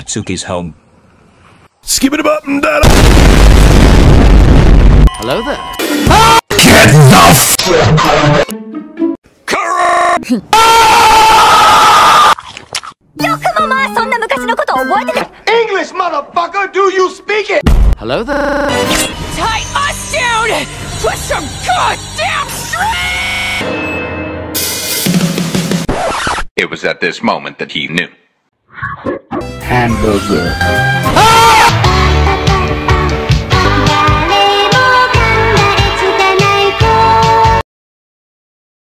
Natsuki's home. Skip it up and down. Hello there. Get the English, motherfucker! Do you speak it? Hello there. Tighten us down! Put some goddamn strength! It was at this moment that he knew. Hamburger.